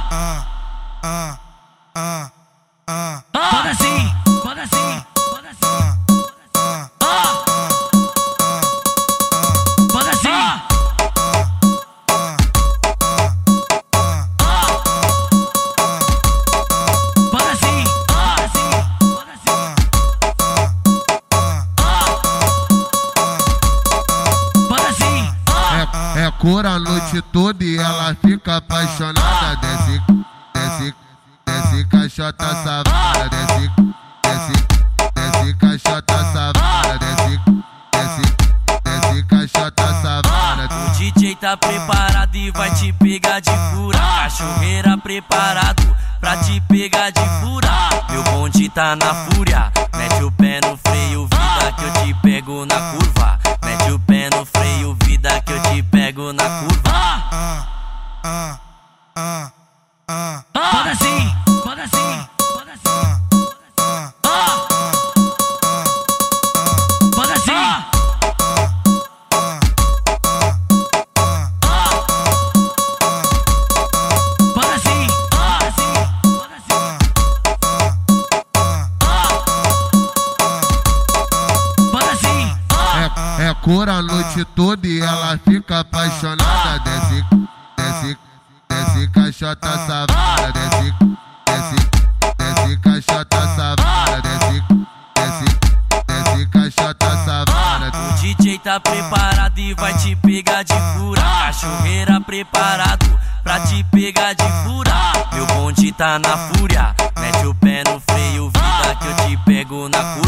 Manda assim, manda assim, manda assim. Manda assim. Manda assim, manda assim. Manda assim. É cor a noite toda e ela fica apaixonada. Desce, desce, desce caixota safada. Desce, desce, desce caixota safada. Desce, desce, desce caixota safada. O DJ tá preparado e vai te pegar de fura. Cachoeira preparado pra te pegar de fura. Meu bonde tá na fúria. Mete o pé no freio, vida, que eu te pego na curva. Mete o pé no freio, vida, que eu te pego na curva. Manda assim, manda assim, manda assim. Manda assim. Manda assim, manda assim. Manda assim. É cor a noite toda e ela fica apaixonada. Desce, desce, desce caixota safada. Desce, desce, desce caixota safada. Desce, desce, desce caixota safada. O DJ tá preparado e vai te pegar de fura. Cachoeira preparado pra te pegar de fura. Meu bonde tá na fúria. Mete o pé no freio, vida, que eu te pego na curva.